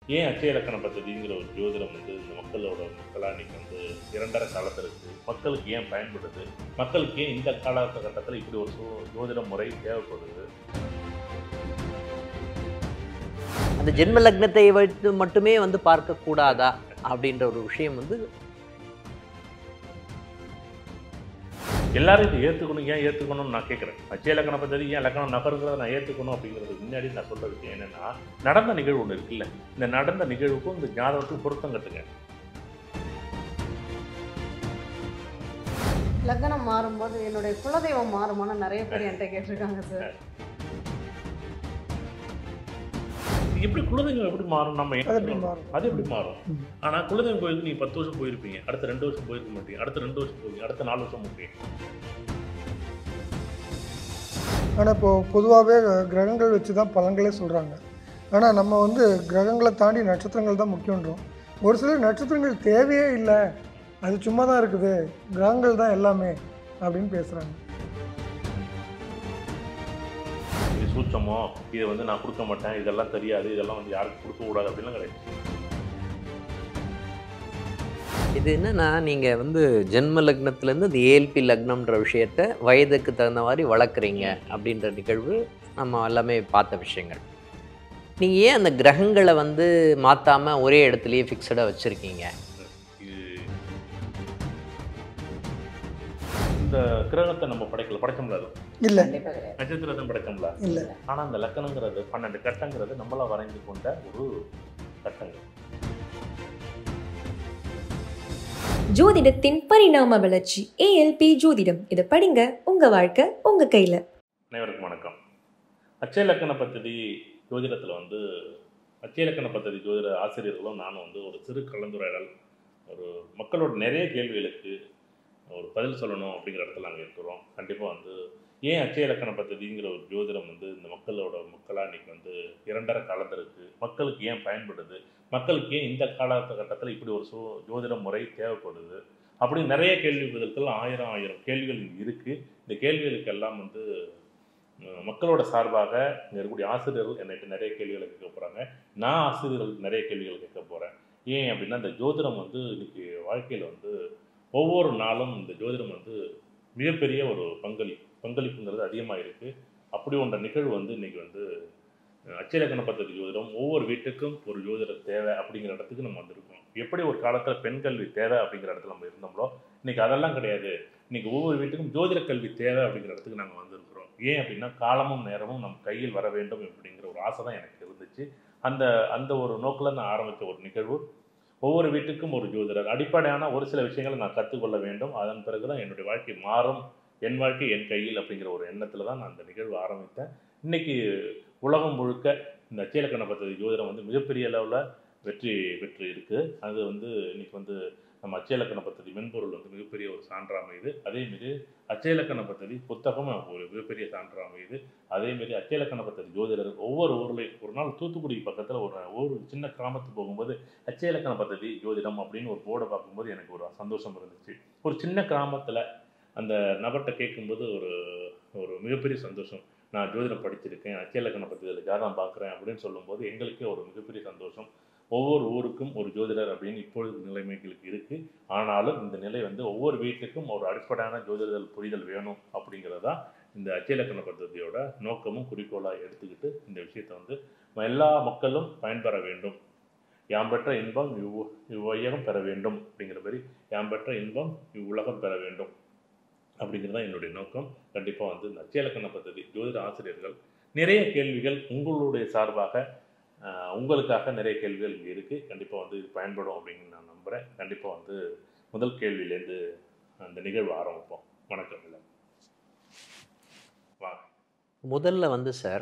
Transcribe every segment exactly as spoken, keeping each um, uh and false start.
ஏன் அச்சய இலக்கண பദ്ധதிங்கிற ஒரு ஜோதிடம் வந்து இந்த மக்களோட மக்களாக இன்னைக்கு வந்து இரண்டரை காலத்தில் இருக்குது, மக்களுக்கு ஏன் பயன்படுது, மக்களுக்கு ஏன் இந்த காலகட்டத்தில் இப்படி ஒரு சூ ஜோதிட முறை தேவைப்படுது? அந்த ஜென்ம லக்னத்தை வைத்து மட்டுமே வந்து பார்க்கக்கூடாதா அப்படின்ற ஒரு விஷயம் வந்து எல்லாரும் இதை ஏற்றுக்கணும். ஏன் ஏற்றுக்கணும்னு நான் கேட்குறேன். அச்சய இலக்கண பദ്ധதி ஏன் லக்கணம் நகருங்கிறத நான் ஏற்றுக்கணும் அப்படிங்கிறதுக்கு முன்னாடி நான் சொல்கிற விஷயம் என்னென்னா, நடந்த நிகழ்வு ஒன்று இருக்குல்ல, இந்த நடந்த நிகழ்வுக்கும் இந்த ஜாதகத்துக்கும் பொருத்தம் கட்டுங்க. லக்னம் மாறும்போது என்னுடைய குலதெய்வம் மாறுமான்னு நிறைய பேர் என்கிட்ட கேட்டிருக்காங்க சார். எப்படி குலதெய்வம் எப்படி மாறும்? நம்ம அது எப்படி மாறும்? அது எப்படி மாறும்? ஆனால் குலதெய்வம் கோயிலுக்கு நீங்கள் பத்து வருஷம் போயிருப்பீங்க, அடுத்த ரெண்டு வருஷம் போயிருக்க மாட்டீங்க, அடுத்த ரெண்டு வருஷம் போவீங்க, அடுத்த நாலு வருஷம் போவீங்க. ஆனால் இப்போது பொதுவாகவே கிரகங்கள் வச்சு தான் பலன்களே சொல்கிறாங்க. ஆனால் நம்ம வந்து கிரகங்களை தாண்டி நட்சத்திரங்கள் தான் முக்கியன்றோம். ஒரு சிலர் நட்சத்திரங்கள் தேவையே இல்லை, அது சும்மா தான் இருக்குது, கிரகங்கள் தான் எல்லாமே அப்படின்னு பேசுகிறாங்க. இது சூட்சமோ, இதை வந்து நான் கொடுக்க மாட்டேன், இதெல்லாம் தெரியாது, இதெல்லாம் வந்து யாருக்கும் கொடுக்கக்கூடாது அப்படின்லாம் கிடையாது. இது என்னன்னா, நீங்கள் வந்து ஜென்ம லக்னத்துலேருந்து இந்த ஏஎல்பி லக்னம்ன்ற விஷயத்த வயதுக்கு தகுந்த மாதிரி வளர்க்குறீங்க அப்படின்ற நிகழ்வு நம்ம எல்லாமே பார்த்த விஷயங்கள். நீங்கள் ஏன் அந்த கிரகங்களை வந்து மாற்றாமல் ஒரே இடத்துலையே ஃபிக்ஸடாக வச்சுருக்கீங்க? இது இந்த கிரகத்தை நம்ம படைக்கல, படைக்க முடியாது. இல்லை, நட்சத்திரத்தை படைக்க முடியாது. இல்லை. ஆனால் அந்த லக்கணங்கிறது பன்னெண்டு கட்டங்கிறது நம்மளாக வரைந்து கொண்ட ஒரு கட்டங்கள். ஜோதிடத்தின் பரிணாம வளர்ச்சி ஏஎல்பி ஜோதிடம். இதை படிங்க, உங்க வாழ்க்கை உங்க கையில. அனைவருக்கும் வணக்கம். அச்சய இலக்கண பദ്ധதி ஜோதிடத்தில் வந்து அச்சய இலக்கண பദ്ധதி ஜோதிட ஆசிரியர்களும் நானும் வந்து ஒரு சிறு கலந்துரையாடல், ஒரு மக்களோட நிறைய கேள்விகளுக்கு ஒரு பதில் சொல்லணும் அப்படிங்கிற இடத்துல நாங்கள் இருக்கிறோம். கண்டிப்பாக வந்து ஏன் அச்சய இலக்கண பദ്ധதிங்கிற ஒரு ஜோதிடம் வந்து இந்த மக்களோட மக்களாக இன்றைக்கி வந்து இரண்டரை காலத்தில் இருக்குது, மக்களுக்கு ஏன் பயன்படுது, மக்களுக்கு ஏன் இந்த காலகட்டத்தில் இப்படி ஒரு சூ ஜோதிட முறை தேவைப்படுது அப்படின்னு நிறைய கேள்வி பதில்கள் ஆயிரம் ஆயிரம் கேள்விகள் இருக்குது. இந்த கேள்விகளுக்கு எல்லாம் வந்து மக்களோட சார்பாக இங்கே இருக்கக்கூடிய ஆசிரியர்கள் என்கிட்ட நிறைய கேள்விகளை கேட்க போகிறாங்க. நான் ஆசிரியர்கள் நிறைய கேள்விகள் கேட்க போகிறேன். ஏன் அப்படின்னா, இந்த ஜோதிடம் வந்து இன்றைக்கி வாழ்க்கையில் வந்து ஒவ்வொரு நாளும் இந்த ஜோதிடம் வந்து மிகப்பெரிய ஒரு பங்களி பங்களிப்புங்கிறது அதிகமாக இருக்குது. அப்படி ஒன்ற நிகழ்வு வந்து இன்றைக்கி வந்து அச்சய இலக்கண பദ്ധதி ஜோதிடம் ஒவ்வொரு வீட்டுக்கும் ஒரு ஜோதிடர் தேவை அப்படிங்கிற இடத்துக்கு நம்ம வந்திருக்கோம். எப்படி ஒரு காலத்தில் பெண் கல்வி தேவை அப்படிங்கிற இடத்துல நம்ம இருந்தோம்லோ, இன்றைக்கி அதெல்லாம் கிடையாது. இன்றைக்கி ஒவ்வொரு வீட்டுக்கும் ஜோதிட கல்வி தேவை அப்படிங்கிற இடத்துக்கு நாங்கள் வந்திருக்கிறோம். ஏன் அப்படின்னா, காலமும் நேரமும் நம் கையில் வர வேண்டும் அப்படிங்கிற ஒரு ஆசை தான் எனக்கு இருந்துச்சு. அந்த அந்த ஒரு நோக்கில் நான் ஆரம்பித்த ஒரு நிகழ்வு. ஒவ்வொரு வீட்டுக்கும் ஒரு ஜோதிடர், அடிப்படையான ஒரு சில விஷயங்களை நான் கற்றுக்கொள்ள வேண்டும், அதன் பிறகு தான் என்னுடைய வாழ்க்கை மாறும், என் வாழ்க்கை என் கையில் அப்படிங்கிற ஒரு எண்ணத்தில் தான் நான் அந்த நிகழ்வு ஆரம்பித்தேன். இன்றைக்கி உலகம் முழுக்க இந்த அச்சய இலக்கண பദ്ധதி ஜோதிடம் வந்து மிகப்பெரிய அளவில் வெற்றி பெற்று இருக்குது. அது வந்து இன்றைக்கி வந்து நம்ம அச்சய இலக்கண பദ്ധதி மென்பொருள் வந்து மிகப்பெரிய ஒரு சான்றாக அமையுது. அதேமாரி அச்சய இலக்கண பദ്ധதி புத்தகம் ஒரு மிகப்பெரிய சான்றாக அமையுது. அதேமாரி அச்சய இலக்கண பദ്ധதி ஜோதிடர் ஒவ்வொரு ஊர்லேயும், ஒரு நாள் தூத்துக்குடி பக்கத்தில் ஒரு ஒரு சின்ன கிராமத்துக்கு போகும்போது அச்சய இலக்கண பദ്ധதி ஜோதிடம் அப்படின்னு ஒரு போர்டை பார்க்கும்போது எனக்கு ஒரு சந்தோஷம் இருந்துச்சு. ஒரு சின்ன கிராமத்தில் அந்த நபர்கிட்ட கேட்கும்போது ஒரு ஒரு மிகப்பெரிய சந்தோஷம். நான் ஜோதிடம் படிச்சிருக்கேன், அச்சய இலக்கண பദ്ധதியில் ஜாதகம் பார்க்குறேன் அப்படின்னு சொல்லும்போது எங்களுக்கே ஒரு மிகப்பெரிய சந்தோஷம். ஒவ்வொரு ஊருக்கும் ஒரு ஜோதிடர் அப்படின்னு இப்பொழுது நிலைமைகளுக்கு இருக்குது. ஆனாலும் இந்த நிலை வந்து ஒவ்வொரு வீட்டுக்கும் ஒரு அடிப்படையான ஜோதிடல் புரிதல் வேணும் அப்படிங்கிறதா இந்த அச்சய இலக்கண பദ്ധதியோட நோக்கமும் குறிக்கோளாக எடுத்துக்கிட்டு இந்த விஷயத்தை வந்து எல்லா மக்களும் பயன்பெற வேண்டும். யாம் பெற்ற இன்பம் இவ் இவ்வையகம் பெற வேண்டும் அப்படிங்கிற மாதிரி, யாம் பெற்ற இன்பம் இவ்வுலகம் பெற வேண்டும் அப்படிங்கிறது தான் என்னுடைய நோக்கம். கண்டிப்பாக வந்து இந்த அச்சய இலக்கண பദ്ധதி ஜோதிட ஆசிரியர்கள் நிறைய கேள்விகள் உங்களுடைய சார்பாக உங்களுக்காக நிறைய கேள்விகள் இங்கே இருக்குது. கண்டிப்பாக வந்து இது பயன்படும் அப்படின்னு நான் நம்புகிறேன். கண்டிப்பாக வந்து முதல் கேள்வியிலேருந்து அந்த நிகழ்வு ஆரம்பிப்போம். வணக்கம். இல்லை வா முதல்ல வந்து சார்,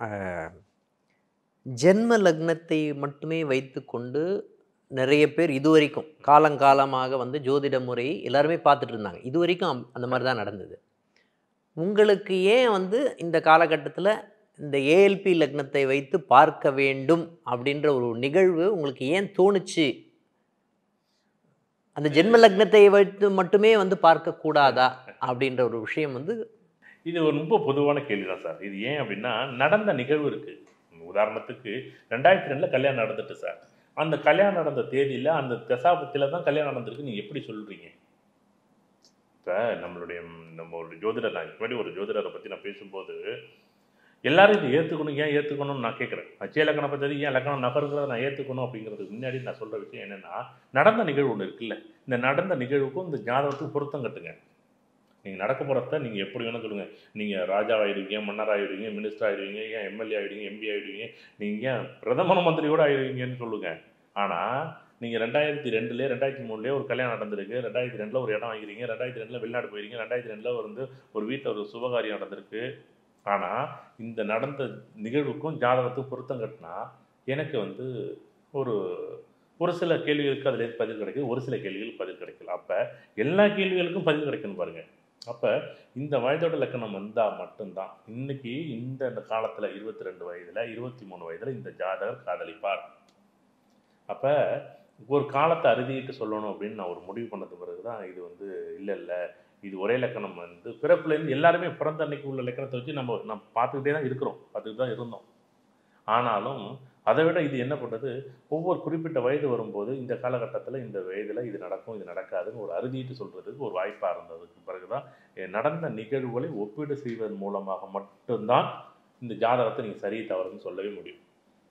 ஜென்ம லக்னத்தை மட்டுமே வைத்து கொண்டு நிறைய பேர் இதுவரைக்கும் காலங்காலமாக வந்து ஜோதிட முறை எல்லாருமே பார்த்துட்டு இருந்தாங்க. இது வரைக்கும் அந்த மாதிரி தான் நடந்தது. உங்களுக்கு ஏன் வந்து இந்த காலகட்டத்தில் இந்த ஏஎல்பி லக்னத்தை வைத்து பார்க்க வேண்டும் அப்படின்ற ஒரு நிகழ்வு உங்களுக்கு ஏன் தோணுச்சு? அந்த ஜென்ம லக்னத்தை வைத்து மட்டுமே வந்து பார்க்கக்கூடாதா அப்படின்ற ஒரு விஷயம் வந்து இது ஒரு ரொம்ப பொதுவான கேள்வி தான் சார். இது ஏன் அப்படின்னா, நடந்த நிகழ்வு இருக்குது. உதாரணத்துக்கு ரெண்டாயிரத்தி ரெண்டில் கல்யாணம் நடந்துட்டு சார், அந்த கல்யாணம் நடந்த தேதியில் அந்த தசாபத்தில் தான் கல்யாணம் நடந்திருக்கு, நீங்கள் எப்படி சொல்கிறீங்க? இப்போ நம்மளுடைய நம்ம ஒரு ஜோதிடர், நான் முன்னாடி ஒரு ஜோதிடரை பற்றி நான் பேசும்போது எல்லாரும் இதை ஏற்றுக்கணும், ஏன் ஏற்றுக்கணும்னு நான் கேட்குறேன். அச்சய லக்கண பத்தி ஏன் லக்கணம் நகருங்கிறத நான் ஏற்றுக்கணும் அப்படிங்கிறதுக்கு முன்னாடி நான் சொல்கிற விஷயம் என்னென்னா, நடந்த நிகழ்வு ஒன்று இருக்குல்ல, இந்த நடந்த நிகழ்வுக்கும் இந்த ஜாதகத்துக்கும் பொருத்தம் கட்டுங்க. நீங்கள் நடக்க போகிறத நீங்கள் எப்படி வேணும் சொல்லுங்கள். நீங்கள் ராஜா ஆகிடுவீங்க, மன்னர் ஆகிடுவீங்க, மினிஸ்டர் ஆகிடுவீங்க, ஏன் எம்எல்ஏ ஆகிடுவீங்க, எம்பி ஆகிடுவீங்க, நீங்கள் ஏன் பிரதம மந்திரியோடு ஆகிடுவீங்கன்னு சொல்லுங்கள். ஆனால் நீங்கள் ரெண்டாயிரத்தி ரெண்டுலேயே ரெண்டாயிரத்தி மூணுலேயே ஒரு கல்யாணம் நடந்திருக்கு, ரெண்டாயிரத்தி ரெண்டில் ஒரு இடம் வாங்கிறீங்க, ரெண்டாயிரத்தி ரெண்டில் வெளிநாடு போயிருக்கீங்க, ரெண்டாயிரத்தி ரெண்டில் வந்து ஒரு வீட்டில் ஒரு சுபகாரியம் நடந்திருக்கு. ஆனால் இந்த நடந்த நிகழ்வுக்கும் ஜாதகத்துக்கும் பொருத்தம் கட்டினா எனக்கு வந்து ஒரு ஒரு சில கேள்விகளுக்கு அதில் பதில் கிடைக்குது, ஒரு சில கேள்விகளுக்கு பதில் கிடைக்கல. அப்போ எல்லா கேள்விகளுக்கும் பதில் கிடைக்கணும் பாருங்கள். அப்போ இந்த வயதோட லக்கணம் வந்தால் மட்டும்தான் இன்னைக்கு இந்த இந்த காலத்தில் இருபத்தி ரெண்டு வயதில் இருபத்தி மூணு வயதில் இந்த ஜாதகர் காதலிப்பார். அப்போ ஒரு காலத்தை அறுதிட்டு சொல்லணும் அப்படின்னு நான் ஒரு முடிவு பண்ணது பிறகு தான் இது வந்து இல்லை இல்லை இது ஒரே லக்கணம் வந்து பிறப்புலேருந்து எல்லாருமே பிறந்த அன்னைக்கு உள்ள லக்கணத்தை வச்சு நம்ம நம்ம பார்த்துக்கிட்டே தான் இருக்கிறோம், பார்த்துக்கிட்டு தான் இருந்தோம். ஆனாலும் அதை விட இது என்ன பண்ணுறது, ஒவ்வொரு குறிப்பிட்ட வயது வரும்போது இந்த காலகட்டத்தில் இந்த வயதில் இது நடக்கும் இது நடக்காதுன்னு ஒரு அறுதிட்டு சொல்கிறதுக்கு ஒரு வாய்ப்பாக இருந்ததுக்கு பிறகு தான் நடந்த நிகழ்வுகளை ஒப்பீடு செய்வதன் மூலமாக மட்டும்தான் இந்த ஜாதகத்தை நீங்கள் சரி தவறுன்னு சொல்லவே முடியும்.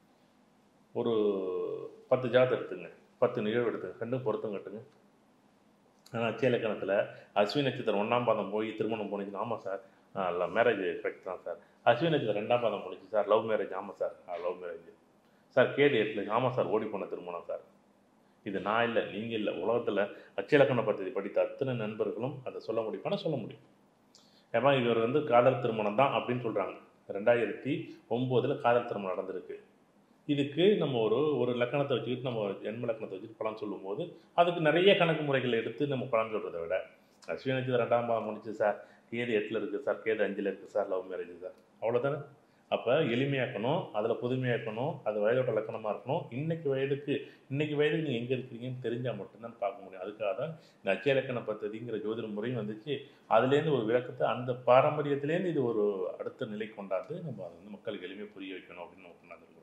ஒரு பத்து ஜாதகம் எடுத்துங்க, பத்து நிகழ்வு எடுத்துங்க, ரெண்டும் பொருத்தம் கட்டுங்க. ஆனால் அச்சய லக்கணத்தில் அஸ்வினி நட்சத்திரம் ஒன்றாம் பாதம் போய் திருமணம் போனிச்சுன்னா ஆமாம் சார் இல்லை மேரேஜ் கரெக்ட் தான் சார். அஸ்வினி நட்சத்திரம் ரெண்டாம் பாதம் போனிச்சு சார் லவ் மேரேஜ், ஆமாம் சார் லவ் மேரேஜ் சார். கேடு எட்டில் ஆமாம் சார் ஓடி போன திருமணம் சார். இது நான் இல்லை நீங்கள் இல்லை, உலகத்தில் அச்சய லக்கண பദ്ധதி படித்த அத்தனை நண்பர்களும் அதை சொல்ல முடியும், ஆனால் சொல்ல முடியும். ஏமா இவர் வந்து காதல் திருமணம் தான் அப்படின்னு சொல்கிறாங்க. ரெண்டாயிரத்தி ஒம்போதில் காதல் திருமணம் நடந்திருக்கு. இதுக்கு நம்ம ஒரு ஒரு லக்கணத்தை வச்சுக்கிட்டு நம்ம ஜென்ம லக்கணத்தை வச்சுட்டு பலன் சொல்லும்போது அதுக்கு நிறைய கணக்கு முறைகளை எடுத்து நம்ம பலன் சொல்கிறத விட அஸ்வினி நட்சத்திரம் ரெண்டாம் பாதம் முடிச்சு சார், கேது எட்டில் இருக்குது சார், கேது அஞ்சில் இருக்குது சார், லவ் மேரேஜ் சார், அவ்வளோதானே. அப்போ எளிமையாக்கணும், அதில் புதுமையாக்கணும், அது வயதோட லக்கணமாக இருக்கணும். இன்றைக்கி வயதுக்கு இன்றைக்கி வயதுக்கு நீங்கள் எங்கே இருக்கிறீங்கன்னு தெரிஞ்சால் மட்டும்தான் பார்க்க முடியும். அதுக்காக தான் இந்த அச்சய லக்கண பദ്ധதிங்கிற ஜோதிட முறையும் வந்துச்சு. அதுலேருந்து ஒரு விளக்கத்தை அந்த பாரம்பரியத்துலேருந்து இது ஒரு அடுத்த நிலை கொண்டாந்து நம்ம அதை வந்து மக்களுக்கு எளிமையாக புரிய வைக்கணும் அப்படின்னு நம்ம கொண்டாந்துருக்கிறோம்.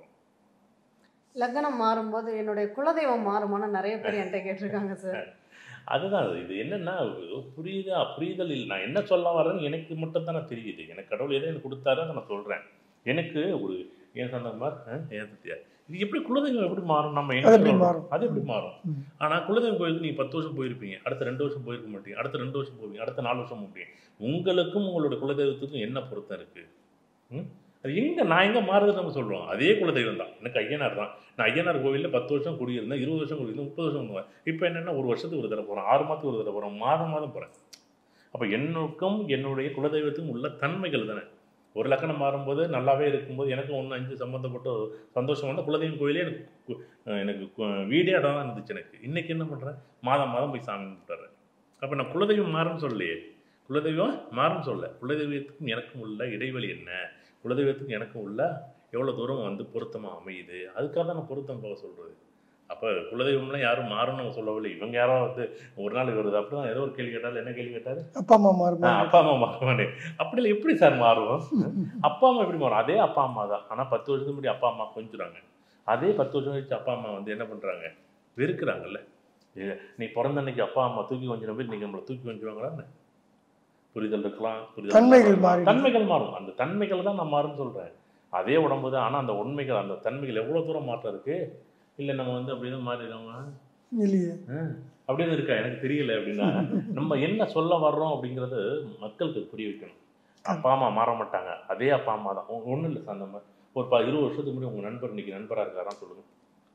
லக்னம் மாறும்போது என்னுடைய குலதெய்வம் மாறுமான்னு நிறைய பேர் என்கிட்ட கேட்டிருக்காங்க சார். அதுதான் இது என்னென்னா புரியுதா புரிதல் இல்லை. நான் என்ன சொல்ல வரேன்னு எனக்கு மட்டும் தானே தெரியுது. எனக்கு கடவுள் எதை எனக்கு கொடுத்தாரு அதை நான் சொல்கிறேன். எனக்கு ஒரு ஏன் சொந்தமார் ஏன் சத்தியா இது எப்படி குலதெய்வம் எப்படி மாறும், நம்ம என்ன மாறும் அது எப்படி மாறும். ஆனால் குலதெய்வம் கோயிலுக்கு நீங்கள் பத்து வருஷம் போயிருப்பீங்க, அடுத்த ரெண்டு வருஷம் போயிருக்க மாட்டீங்க, அடுத்த ரெண்டு வருஷம் போவீங்க, அடுத்த நாலு வருஷம் போவீங்க. உங்களுக்கும் உங்களோட குலதெய்வத்துக்கும் என்ன பொருத்தம் இருக்குது? ம் அது எங்கே நான் எங்கே மாறுதுன்னு நம்ம சொல்கிறோம். அதே குலதெய்வம் தான். எனக்கு ஐயனார் தான். நான் ஐயனார் கோவிலில் பத்து வருஷம் குடியிருந்தேன், இருபது வருஷம் குடியிருந்தேன், முப்பது வருஷம் பண்ணுவேன். இப்போ என்னென்னா ஒரு வருஷத்துக்கு ஒரு தடவை போகிறேன், ஆறு மாதத்துக்கு ஒரு தடவை போகிறேன், மாதம் மாதம் போகிறேன். அப்போ என்னுக்கும் என்னுடைய குலதெய்வத்துக்கும் உள்ள தன்மைகள் தானே. ஒரு லக்கணம் மாறும்போது நல்லாவே இருக்கும்போது எனக்கும் ஒன்று அஞ்சு சம்மந்தப்பட்ட சந்தோஷம் வந்து குலதெய்வம் கோயிலே எனக்கு எனக்கு வீடே இடம் தான் இருந்துச்சு. எனக்கு இன்றைக்கி என்ன பண்ணுறேன், மாதம் மாதம் போய் சாமி கும்பிட்டுறேன். அப்போ நான் குலதெய்வம் மாறுன்னு சொல்லலையே, குலதெய்வம் மாறுன்னு சொல்ல. குலதெய்வத்துக்கும் எனக்கும் உள்ள இடைவெளி என்ன, குலதெய்வத்துக்கும் எனக்கும் உள்ள எவ்வளோ தூரம் வந்து பொருத்தமாக அமையுது, அதுக்காக தான் நான் பொருத்தம் போக சொல்கிறது. அப்போ குலதெய்வம்லாம் யாரும் மாறும்னு நம்ம சொல்லவில்லை. இவங்க யாரோ வந்து ஒரு நாள் வருது அப்படி தான் ஏதோ ஒரு கேள்வி கேட்டாலும் என்ன கேள்வி கேட்டாரு, அப்பா அம்மா மாறும் அப்பா அம்மா மாறுவானே. அப்படி இல்லை, எப்படி சார் மாறும்? அப்பா அம்மா எப்படி மாறும்? அதே அப்பா அம்மா தான். ஆனால் பத்து வருஷத்துக்கு முன்னாடி அப்பா அம்மா கொஞ்சுறாங்க. அதே பத்து வருஷம் கழிச்சு அப்பா அம்மா வந்து என்ன பண்ணுறாங்க, வெறுக்கிறாங்கல்ல. நீ பிறந்த அன்னைக்கு அப்பா அம்மா தூக்கி கொஞ்சம் போய் நீங்கள் நம்மளை தூக்கி கொஞ்சுவாங்களான்னு புரிதல் இருக்கலாம். தன்மைகள் மாறும், தன்மைகள் மாறும். அந்த தன்மைகள் தான் நான் மாறுன்னு சொல்கிறேன். அதே உடம்பு தான். ஆனால் அந்த உண்மைகள் அந்த தன்மைகள் எவ்வளோ தூரம் மாற்றம் இருக்குது. இல்லை நம்ம வந்து அப்படிதான் மாறிடுவாங்க இல்லையே அப்படின்னு இருக்கா எனக்கு தெரியல. அப்படின்னா நம்ம என்ன சொல்ல வர்றோம் அப்படிங்கிறது மக்களுக்கு புரிய வைக்கணும். அப்பா அம்மா மாற மாட்டாங்க, அதே அப்பா அம்மா தான். ஒன்றும் இல்லை சார், நம்ம ஒரு ப இருபது வருஷத்துக்கு முன்னாடி உங்கள் நண்பர் இன்னைக்கு நண்பராக இருக்காரான்னு சொல்லுங்கள்.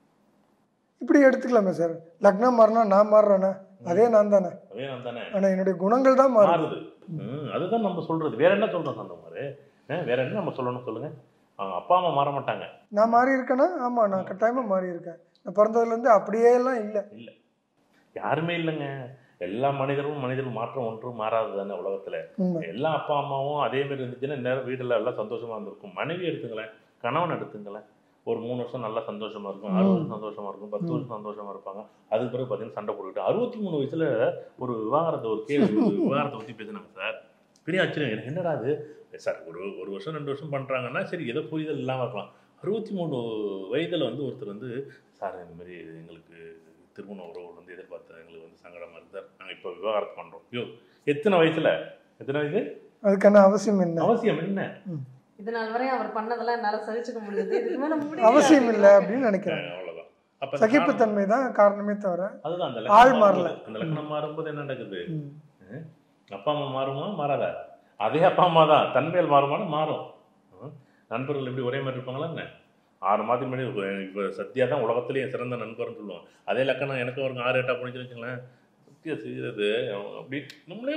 இப்படி எடுத்துக்கலாமே சார். லக்னம் மாறினா நான் மாறுறேண்ணே, அதே நான் தானே, அதே நான் தானே. ஆனால் என்னுடைய குணங்கள் தான் மாறுது. ம் அதுதான் நம்ம சொல்கிறது. வேற என்ன சொல்கிறோம் சார்? அந்த மாதிரி வேற என்ன நம்ம சொல்லணும் சொல்லுங்கள். அவங்க அப்பா அம்மா மாற மாட்டாங்க. நான் மாறி இருக்கேன்னா ஆமாம், நான் கட்டாயமாக மாறி இருக்கேன். நான் பிறந்ததுலேருந்து அப்படியே எல்லாம் இல்லை இல்லை யாருமே இல்லைங்க. எல்லா மனிதரும் மனிதர்கள் மாற்றம் ஒன்றும் மாறாது தானே உலகத்தில். எல்லா அப்பா அம்மாவும் அதே மாதிரி இருந்துச்சுன்னா நேரம் வீட்டில் எல்லாம் சந்தோஷமாக இருந்திருக்கும். மனைவி எடுத்துங்களேன், கணவன் எடுத்துங்களேன். ஒரு மூணு வருஷம் நல்லா சந்தோஷமாக இருக்கும், ஆறு வருஷம் சந்தோஷமாக இருக்கும், பத்து வருஷம் சந்தோஷமாக இருப்பாங்க. அதுக்கு பிறகு பார்த்தீங்கன்னா சண்டை போட்டுக்கிட்டு அறுபத்தி மூணு வயசில் ஒரு விவாகரத்தை ஒரு கேள்வி விவாகரத்தை பற்றி பேசினாங்க சார். பெரிய ஆச்சரியம் எனக்கு. என்னடா அது சார், ஒரு ஒரு வருஷம் ரெண்டு வருஷம் பண்ணுறாங்கன்னா சரி ஏதோ புரிதல் இல்லாமல் இருக்கலாம். அறுபத்தி மூணு வயதில் வந்து ஒருத்தர் வந்து சார் இந்த மாதிரி எங்களுக்கு திருமண உறவுகள் வந்து எதிர்பார்த்தா எங்களுக்கு வந்து சங்கடமாக இருக்குது சார், நாங்கள் இப்போ விவாகரத்து பண்ணுறோம். ஐயோ எத்தனை வயசில் எத்தனை வயசு? அதுக்கான அவசியம் என்ன? அவசியம் என்ன? இது நாள் வரை அவர் பண்ணதெல்லாம் என்னால சகிச்சுக்க முடியுது, இதுக்கு மேல முடியல அவசியம் இல்லை அப்படின்னு நினைக்கிறேன். அவ்வளோதான். அப்போ சகிப்புத்தன்மை தான் காரணமே தவிர அதுதான் அந்த ஆள் லக்னம் மாறல. மாறும்போது- அந்த லக்னம் மாறும்போது என்ன நடக்குது? ம். ம். அப்பா அம்மா மாறுமா மாறாதா? அதே அப்பா அம்மா தான் தன்மையில் மாறுமானா மாறும். ம். நண்பர்கள் எப்படி ஒரே மாதிரி இருப்பாங்களா என்ன? ஆறு மாதம் முன்னாடி இப்போ சத்யா தான் உலகத்திலேயே சிறந்த நண்பர்னு சொல்லுவோம். அதே லக்கணம் எனக்கு ஒரு ஆறு எட்டா போனிச்சுன்னு வச்சுங்களேன், சத்யா செய்கிறது அப்படி நம்மளே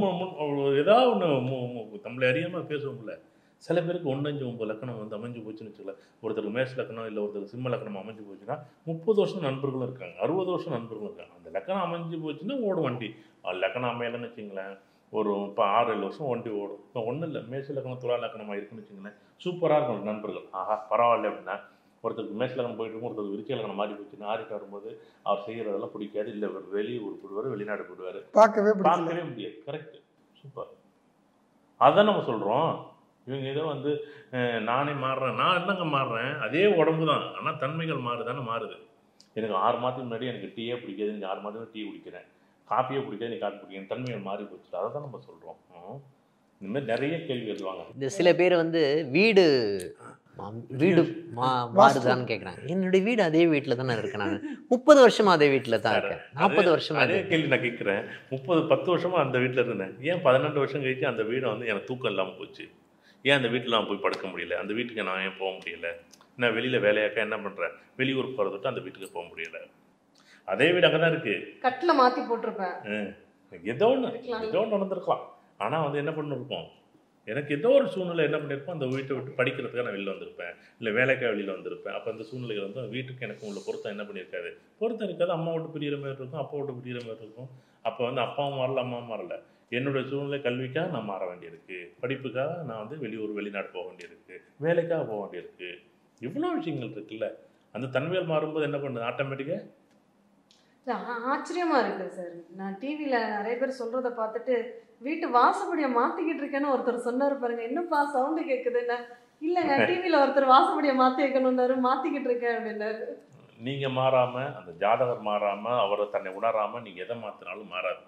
முழு ஏதாவது ஒன்று நம்மளை அறியாமல் பேசுவோம்ல. சில பேருக்கு ஒன்றஞ்சு ஒம்பது லக்கணம் வந்து அமைஞ்சு போச்சுன்னு வச்சுக்கல. ஒருத்தருக்கு மேஷ் லக்கணம் இல்லை ஒருத்தருக்கு சிம்ம லக்கணம் அமைஞ்சு போச்சுன்னா முப்பது வருஷம் நண்பர்களும் இருக்காங்க, அறுபது வருஷம் நண்பர்களும் இருக்காங்க. அந்த லக்கணம் அமைஞ்சு போச்சுன்னா ஓடும் வண்டி. லக்கணம் அமையலைன்னு வச்சுங்களேன், ஒரு இப்போ ஆறு ஏழு வருஷம் வண்டி ஓடும். இப்போ ஒன்றும் இல்லை, மேஷ லக்கணம் துலா லக்கணமாக இருக்குன்னு வச்சுங்களேன், சூப்பராக இருக்கும் நண்பர்கள். ஆஹா பரவாயில்ல அப்படின்னா. ஒருத்தருக்கு மேஷ லக்கணம் போயிட்டு இருக்கும், ஒருத்தருக்கு விருச்சிக லக்கணம் மாறி போச்சுன்னா ஆறிட்டு வரும்போது அவர் செய்கிறதெல்லாம் பிடிக்காது, இல்லை வெளியூர் போடுவார், வெளிநாடு போடுவார், பார்க்கவே பிடிக்கல. பார்க்கவே முடியாது. Correct, super. அதான் நம்ம சொல்கிறோம். இவங்க ஏதோ வந்து அஹ், நானே மாறுறேன், நான் என்னங்க மாறுறேன், அதே உடம்பு தான், ஆனால் தன்மைகள் மாறுதானே மாறுது. எனக்கு ஆறு மாதத்துக்கு முன்னாடி எனக்கு டீயே பிடிக்காது, நீங்கள் ஆறு மாதத்துக்கு டீ குடிக்கிறேன், காஃபியே பிடிக்காது, நீ காஃபி குடிக்கிறேன், தன்மைகள் மாறி போச்சு. அதை தான் நம்ம சொல்கிறோம். இந்த மாதிரி நிறைய கேள்வி எழுதுவாங்க. இந்த சில பேர் வந்து வீடு மா- வீடு மா மாறுதான்னு கேட்குறாங்க. என்னுடைய வீடு அதே வீட்டில் தானே இருக்கேன், நான் முப்பது வருஷமா அதே வீட்டில் தான் இருக்கேன், நாற்பது வருஷமா அதே அதே கேள்வி நான் கேட்குறேன். முப்பது பத்து வருஷமா அந்த வீட்டில் இருந்தேன், ஏன் பதினெண்டு வருஷம் கழிச்சு அந்த வீடை வந்து எனக்கு தூக்கம் இல்லாமல் போச்சு, ஏன் அந்த வீட்டில் நான் போய் படுக்க முடியல, அந்த வீட்டுக்கு நான் ஏன் போக முடியல, நான் வெளியில் வேலையாக்க என்ன பண்ணுறேன், வெளியூர் போகிறதுட்டு அந்த வீட்டுக்கு போக முடியல, அதே வீடு அங்கே தான் இருக்குது, கட்டில மாத்தி போட்டிருப்பேன், ஏதோ ஒன்று ஏதோ ஒன்று நடந்திருக்கலாம். ஆனால் வந்து என்ன பண்ணிருப்போம், எனக்கு ஏதோ ஒரு சூழ்நிலை என்ன பண்ணியிருப்போம், அந்த வீட்டை விட்டு படிக்கிறதுக்காக நான் வெளியில் வந்திருப்பேன், இல்லை வேலைக்காக வெளியில் வந்திருப்பேன். அப்போ அந்த சூழ்நிலைகள் வந்து வீட்டுக்கு எனக்கு உள்ள பொருத்தம் என்ன பண்ணியிருக்காது, பொருத்தம் இருக்காது. அம்மா விட்டு பிரிகிற மாதிரி இருக்கும், அப்பா விட்டு பிரிகிற மாதிரி இருக்கும். அப்போ வந்து அப்பாவும் மாறல, அம்மாவும் மாறல. என்னுடைய சூழ்நிலை கல்விக்காக நான் மாற வேண்டியிருக்கு, படிப்புக்காக நான் வந்து வெளியூர் வெளிநாடு போக வேண்டியிருக்கு, வேலைக்காக போக வேண்டியிருக்கு. இவ்வளோ விஷயங்கள் இருக்குல்ல. அந்த தன்மைகள் மாறும்போது என்ன பண்ணுது ஆட்டோமேட்டிக்காக? ஆச்சரியமா இருக்கு சார். நான் டிவியில நிறைய பேர் சொல்றத பார்த்துட்டு வீட்டு வாசப்படியை மாத்திக்கிட்டு இருக்கேன்னு ஒருத்தர் சொன்னாரு பாருங்க, என்னப்பா சவுண்டு கேட்குதுன்னு. இல்லைங்க, டிவியில ஒருத்தர் வாசப்படியை மாத்தி வைக்கணும்னாரு, மாத்திக்கிட்டு இருக்கேன் அப்படின்னாரு. நீங்கள் மாறாமல், அந்த ஜாதகர் மாறாமல், அவரை தன்னை உணராமல் நீங்கள் எதை மாற்றினாலும் மாறாது.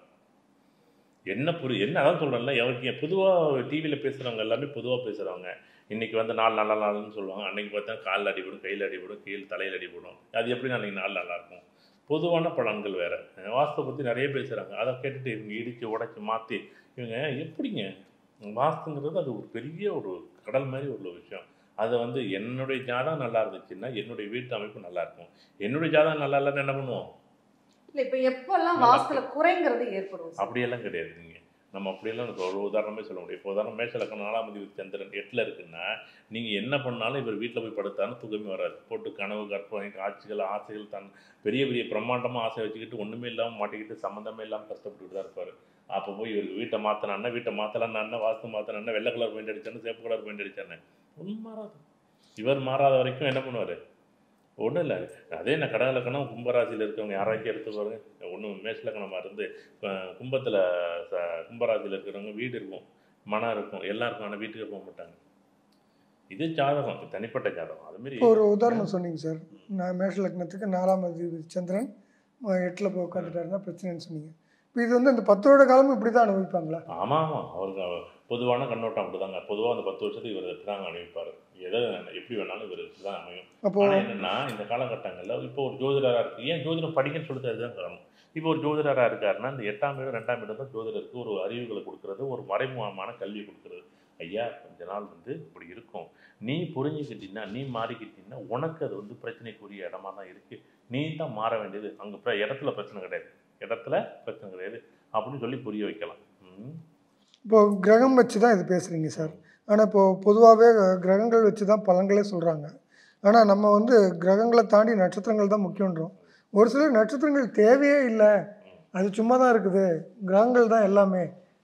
என்ன புரி என்ன அதான் சொல்கிறேன்ல, அவருக்கு பொதுவாக டிவியில் பேசுகிறவங்க எல்லாமே பொதுவாக பேசுகிறவங்க. இன்றைக்கி வந்து நாலு நல்ல நாள்னு சொல்லுவாங்க, அன்றைக்கி பார்த்தா காலில் அடிபடும், கையில் அடிபடும், கீழ் தலையில் அடிபடும். அது எப்படி அன்றைக்கி நாள் நல்லாயிருக்கும்? பொதுவான பலன்கள் வேறு. வாஸ்துவை பற்றி நிறைய பேசுகிறாங்க, அதை கேட்டுட்டு இவங்க இடித்து உடைச்சி மாற்றி இவங்க எப்படிங்க வாஸ்துங்கிறது அது ஒரு பெரிய ஒரு கடல் மாதிரி உள்ள விஷயம். அதை வந்து என்னுடைய ஜாதகம் நல்லா இருந்துச்சுன்னா என்னுடைய வீட்டு அமைப்பு நல்லா இருக்கும், என்னுடைய ஜாதகம் நல்லா இல்லைன்னு என்ன பண்ணுவோம்? இல்ல இப்ப எப்பெல்லாம் வாஸ்துல குறைங்கிறது ஏற்படும்? அப்படியெல்லாம் கிடையாது. நீங்கள் நம்ம அப்படியெல்லாம் எனக்கு ஒரு உதாரணமே சொல்ல முடியும். இப்போ உதாரணம் மேஷ லக்கணம் நாலாம் அதிபதி சந்திரன் எட்டில் இருக்குன்னா நீங்கள் என்ன பண்ணாலும் இவர் வீட்டில் போய் படுத்தாலும் தூக்கமே வராது. போட்டு கனவு கற்பனை காட்சிகள் ஆசைகள் தன் பெரிய பெரிய பிரம்மாண்டமாக ஆசை வச்சுக்கிட்டு ஒன்றுமே இல்லாமல் மாட்டிக்கிட்டு சம்மந்தமே இல்லாமல் கஷ்டப்பட்டுட்டு தான் இருப்பார். அப்போ போய் இவருக்கு வீட்டை மாற்றினான்னா வீட்டை மாற்றலான்னா வாஸ்து மாற்றினான்னா வெள்ளை கலர் பெயிண்ட் அடித்தானே சேப்பு கலர் பெயிண்ட் அடித்தானே ஒன்றும் மாறாது. இவர் மாறாத வரைக்கும் என்ன பண்ணுவார்? ஒன்றும் இல்லை. அதே நான் கடகலக்கணம் கும்பராசியில் இருக்கவங்க யாராச்சும் எடுத்து பாருங்க, ஒன்றும் மேஷலக்கணமாக இருந்து கும்பத்தில் ச கும்பராசியில் இருக்கிறவங்க வீடு இருக்கும், மனம் இருக்கும், எல்லாம் இருக்கும், ஆனால் வீட்டுக்கு போக மாட்டாங்க. இது ஜாதகம், தனிப்பட்ட ஜாதகம். அதுமாரி ஒரு உதாரணம் சொன்னீங்க சார், நான் மேஷ லக்னத்துக்கு நாலாம் அதிபதி சந்திரன் எட்டில் போய் உட்காந்துட்டாருன்னா பிரச்சனைன்னு சொன்னீங்க. இப்போ இது வந்து அந்த பத்து வருட காலமும் இப்படி தான் அனுபவிப்பாங்களா? ஆமாம் ஆமாம், அவருக்கு பொதுவான கண்ணோட்டம் அப்படி தாங்க. பொதுவாக அந்த பத்து வருஷத்துக்கு இவர் எப்படி தாங்க அனுபவிப்பார், எதை எப்படி வேணாலும் இவர் இப்படி தான் அமையும். அப்போ ஆனால் என்னென்னா இந்த காலகட்டங்களில் இப்போ ஒரு ஜோதிடராக இருக்குது, ஏன் ஜோதிடம் படிக்கன்னு சொல்லிட்டு அதுதான் காரணம். இப்போ ஒரு ஜோதிடராக இருக்காருன்னா இந்த எட்டாம் இடம் ரெண்டாம் இடம் தான் ஜோதிடருக்கு ஒரு அறிவுகளை கொடுக்குறது, ஒரு மறைமுகமான கல்வி கொடுக்குறது. ஐயா கொஞ்ச நாள் வந்து இப்படி இருக்கும், நீ புரிஞ்சுக்கிட்டீங்கன்னா நீ மாறிக்கிட்டீங்கன்னா உனக்கு அது வந்து பிரச்சனைக்குரிய இடமா தான் இருக்குது, நீ தான் மாற வேண்டியது. அங்கே இடத்துல பிரச்சனை கிடையாது, இடத்துல பிரச்சனை கிடையாது அப்படின்னு சொல்லி புரிய வைக்கலாம். இப்போது கிரகம் வச்சு தான் இது பேசுகிறீங்க சார். ஆனால் இப்போது பொதுவாகவே கிரகங்கள் வச்சு தான் பலன்களே சொல்கிறாங்க. ஆனால் நம்ம வந்து கிரகங்களை தாண்டி நட்சத்திரங்கள் தான் முக்கியன்றோம். ஒரு சில நட்சத்திரங்கள் தேவையே இல்லை, அது சும்மா தான் இருக்குது, கிரகங்கள் தான் எல்லாமே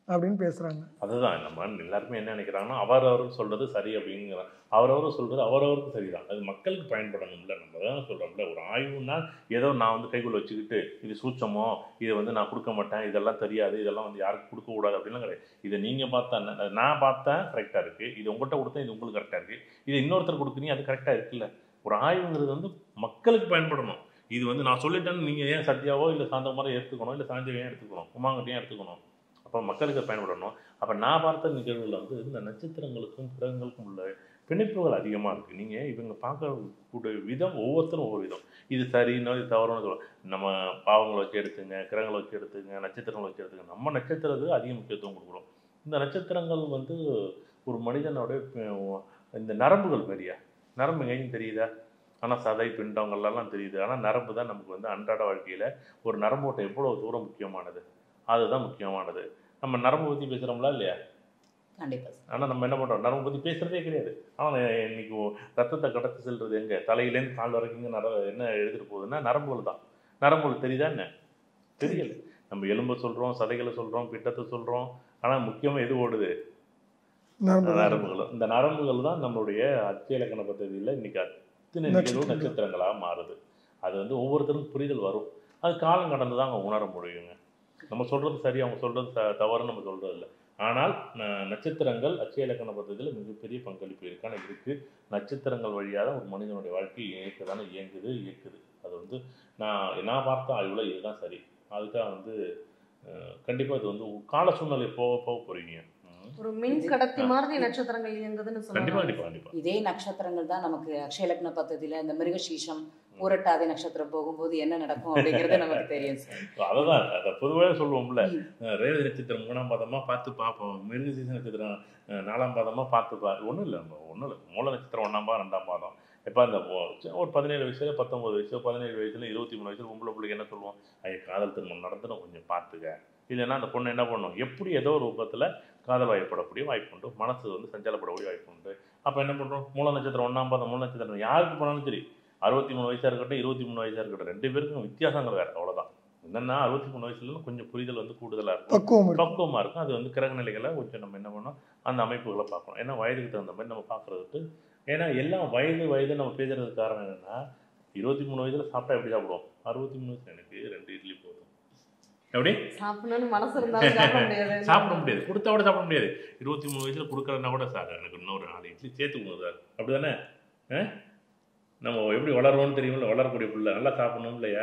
அப்படின்னு பேசுகிறாங்க. அதுதான் நம்ம எல்லாருமே என்ன நினைக்கிறாங்கன்னா அவரவர் சொல்கிறது சரி அப்படிங்கிற அவரவர் சொல்கிறது அவரவருக்கு சரிதான். அது மக்களுக்கு பயன்படணும்ல. நம்ம தான் சொல்கிறோம்ல, ஒரு ஆய்வுன்னா ஏதோ நான் வந்து கைக்குள்ள வச்சுக்கிட்டு இது சூட்சமோ இதை வந்து நான் கொடுக்க மாட்டேன், இதெல்லாம் தெரியாது, இதெல்லாம் வந்து யாருக்கு கொடுக்கக்கூடாது அப்படின்லாம் கிடையாது. இதை நீங்கள் பார்த்தா என்ன, நான் பார்த்தேன் கரெக்டாக இருக்குது, இது உங்கள்கிட்ட கொடுத்தேன் இது உங்களுக்கு கரெக்டாக இருக்குது, இது இன்னொருத்தர் கொடுக்குறீங்க அது கரெக்டாக இருக்குல்ல. ஒரு ஆய்வுங்கிறது வந்து மக்களுக்கு பயன்படணும். இது வந்து நான் சொல்லிட்டேன்னு நீங்கள் ஏன் சத்யாவோ இல்லை சாந்தகுமாரோ எடுத்துக்கணும், இல்லை சாந்தியை ஏன் எடுத்துக்கணும், உமாங்கிட்டையும் எடுத்துக்கணும். அப்போ மக்களுக்கு பயன்படணும். அப்போ நான் பார்த்த நிகழ்வுகள் வந்து இந்த நட்சத்திரங்களுக்கும் கிரகங்களுக்கும் உள்ள பிணைப்புகள் அதிகமாக இருக்குது. நீங்கள் இவங்க பார்க்கக்கூடிய விதம் ஒவ்வொருத்தரும் ஒவ்வொரு விதம். இது சரின்னு இது தவறுன்னு சொல்லுவோம். நம்ம பாவங்களை வச்சு எடுத்துங்க, கிரகங்களை வச்சு எடுத்துங்க, நட்சத்திரங்களை வச்சு எடுத்துங்க. நம்ம நட்சத்திரத்துக்கு அதிக முக்கியத்துவம் கொடுக்குறோம். இந்த நட்சத்திரங்கள் வந்து ஒரு மனிதனோட இந்த நரம்புகள் பெரிய நரம்பு எங்கேயும் தெரியுதா? ஆனால் சதை பிண்டங்கள்லாம் தெரியுது. ஆனால் நரம்பு தான் நமக்கு வந்து அன்றாட வாழ்க்கையில் ஒரு நரம்போட்டை எவ்வளோ தூரம் முக்கியமானது, அதுதான் முக்கியமானது. நம்ம நரம்பு பற்றி பேசுகிறோம்ல இல்லையா? கண்டிப்பாக. ஆனால் நம்ம என்ன பண்ணுறோம், நரம்பு பற்றி பேசுகிறதே கிடையாது. ஆனால் இன்னைக்கு ரத்தத்தை கடத்தி செல்வது எங்கே? தலையிலேருந்து கால் வரைக்கும் நர என்ன எழுதிட்டு போகுதுன்னா நரம்புகள் தான். நரம்புகள் தெரியுதா என்ன? தெரியல. நம்ம எலும்பை சொல்கிறோம், சதைகளை சொல்கிறோம், பிட்டத்தை சொல்கிறோம். ஆனால் முக்கியமாக எது ஓடுது? நரம்புகள். இந்த நரம்புகள் தான் நம்மளுடைய அச்சய இலக்கண பദ്ധதியில் இன்னைக்கு அத்தனை நிகழ்வு நட்சத்திரங்களாக மாறுது. அது வந்து ஒவ்வொருத்தருக்கும் புரிதல் வரும். அது காலம் கடந்து தான் அவங்க உணர முடியுங்க. நம்ம சொல்கிறது சரி, அவங்க சொல்கிறது த தவறுன்னு நம்ம சொல்கிறது இல்லை. ஆனால் நட்சத்திரங்கள் அச்சய இலக்கண பദ്ധதியில் மிகப்பெரிய பங்களிப்பு இருக்கான இருக்குது. நட்சத்திரங்கள் வழியாக ஒரு மனிதனுடைய வாழ்க்கை இயக்க தானே இயங்குது இயக்குது. அது வந்து நான் நான் பார்த்த ஆய்வில் இதுதான் சரி. அதுக்காக வந்து கண்டிப்பாக இது வந்து கால சூழ்நிலை போக போக போகிறீங்க. ஒரு மின் கடத்தி மாதிரி நட்சத்திரங்கள் இயங்குதுன்னு சொல்லுவாங்க. இதே நட்சத்திரங்கள் தான் நமக்கு அக்ஷய இலக்கண பദ്ധதியில இந்த மிருகசீஷம் பூரட்டாதி நட்சத்திரம் போகும்போது என்ன நடக்கும் அப்படிங்கிறது நமக்கு தெரியும் சார். அதுதான் அதை பொதுவாக சொல்லுவோம்ல, ரேவதி நட்சத்திரம் மூணாம் பாதமாக பார்த்து பார்ப்போம், மிருகசீஷ நட்சத்திரம் நாலாம் பாதமாக பார்த்து பா ஒன்றும் இல்லை ஒன்றும் இல்லை மூல நட்சத்திரம் ஒன்றாம் பாதம் ரெண்டாம் பாதம். இப்போ அந்த ஒரு பதினேழு வயசுல பத்தொம்பது வயசு பதினேழு வயசுல இருபத்தி மூணு வயசுல பொம்பளை பிள்ளைக்கு என்ன சொல்லுவோம், ஐயா காதல் திருமணம் நடந்துடும் கொஞ்சம் பார்த்துக்க. இல்லைன்னா அந்த பொண்ணு என்ன பண்ணும், எப்படி ஏதோ ஒரு ரூபத்தில் காதல் வாய்ப்படக்கூடிய வாய்ப்பு உண்டு, மனசு வந்து சஞ்சலப்படக்கூடிய வாய்ப்பு உண்டு. அப்போ என்ன பண்ணுறோம், மூல நட்சத்திரம் ஒன்றாம் பாதம் மூல நட்சத்திரம் யாருக்கு போனாலும் சரி, அறுபத்தி மூணு வயசாக இருக்கட்டும் இருபத்தி மூணு வயசாக இருக்கட்டும் ரெண்டு பேருக்கும் வித்தியாசங்கள் வேறு. அவ்வளோதான். என்னென்னா அறுபத்தி மூணு வயசுல கொஞ்சம் புரிதல் வந்து கூடுதலாக இருக்கும், பக்குவமாக இருக்கும். அது வந்து கிரக நிலைகளை கொஞ்சம் நம்ம என்ன பண்ணோம் அந்த அமைப்புகளை பார்க்கணும். ஏன்னா வயதுக்கு தகுந்த மாதிரி நம்ம பார்க்குறதுக்கு. ஏன்னா எல்லாம் வயது வயது நம்ம பேசுறதுக்கு காரணம் என்னென்னா, இருபத்தி மூணு வயதில் சாப்பிட்டா எப்படி சாப்பிடுவோம், அறுபத்தி மூணு வயசுல எனக்கு ரெண்டு இட்லி போதும் எப்படி சாப்பிடணும்னு மனசு இருந்தாலும் சாப்பிட முடியாது, சாப்பிட முடியாது, கொடுத்தா கூட சாப்பிட முடியாது. இருபத்தி மூணு வயசுல கொடுக்குறதுனா கூட சார் எனக்கு இன்னொரு நாலு இட்லி சேர்த்துக்கணும் சார், அப்படி தானே? நம்ம எப்படி வளருவோம்னு தெரியுமில்ல, வளரக்கூடிய பிள்ளை நல்லா சாப்பிடணும் இல்லையா?